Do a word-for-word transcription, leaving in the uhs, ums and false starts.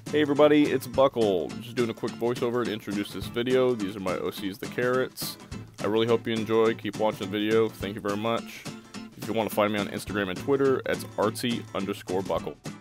Hey everybody, it's Buckle. Just doing a quick voiceover to introduce this video. These are my O Cs, the Carrits. I really hope you enjoy. Keep watching the video. Thank you very much. If you want to find me on Instagram and Twitter, it's artsy underscore buckle.